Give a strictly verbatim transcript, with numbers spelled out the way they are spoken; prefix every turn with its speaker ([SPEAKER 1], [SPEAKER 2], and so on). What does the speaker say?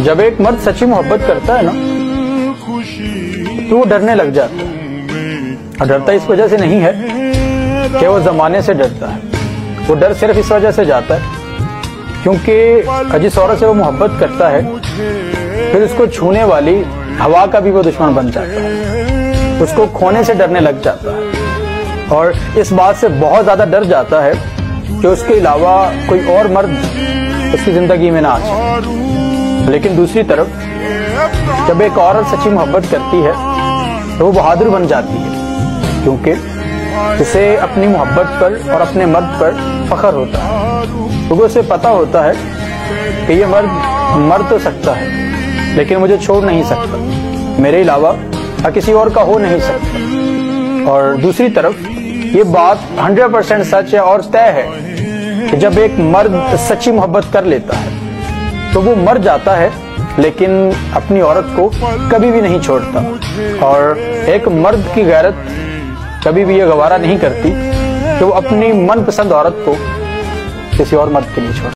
[SPEAKER 1] جب ایک مرد سچی محبت کرتا ہے نا تو وہ ڈرنے لگ جاتا ہے، اور ڈرتا اس وجہ سے نہیں ہے کہ وہ زمانے سے ڈرتا ہے، وہ ڈر صرف اس وجہ سے جاتا ہے کیونکہ جس عورت سے وہ محبت کرتا ہے پھر اس کو چھونے والی ہوا کا بھی وہ دشمن بن جاتا ہے، اس کو کھونے سے ڈرنے لگ جاتا ہے، اور اس بات سے بہت زیادہ ڈر جاتا ہے کہ اس کے علاوہ کوئی اور مرد اس کی زندگی میں نہ آ سکے۔ لیکن دوسری طرف جب ایک عورت سچی محبت کرتی ہے تو وہ بہادر بن جاتی ہے کیونکہ اسے اپنی محبت پر اور اپنے مرد پر فخر ہوتا ہے، کیونکہ اسے پتہ ہوتا ہے کہ یہ مرد مر تو سکتا ہے لیکن مجھے چھوڑ نہیں سکتا، میرے علاوہ کسی اور کا ہو نہیں سکتا۔ اور دوسری طرف یہ بات ہنڈریڈ پرسینٹ سچ ہے اور طے ہے کہ جب ایک مرد سچی محبت کر لیتا ہے تو وہ مر جاتا ہے لیکن اپنی عورت کو کبھی بھی نہیں چھوڑتا، اور ایک مرد کی غیرت کبھی بھی یہ گوارا نہیں کرتی کہ وہ اپنی من پسند عورت کو کسی اور مرد کے لیے چھوڑے۔